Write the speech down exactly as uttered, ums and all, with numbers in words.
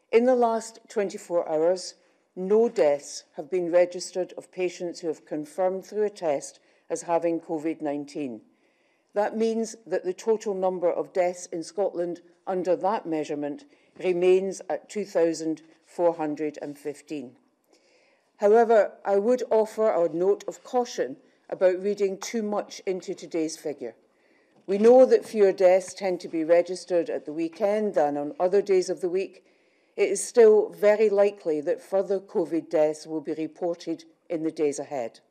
In the last twenty-four hours, no deaths have been registered of patients who have confirmed through a test as having COVID nineteen. That means that the total number of deaths in Scotland under that measurement remains at two thousand four hundred fifteen. However, I would offer a note of caution about reading too much into today's figure. We know that fewer deaths tend to be registered at the weekend than on other days of the week. It is still very likely that further COVID deaths will be reported in the days ahead.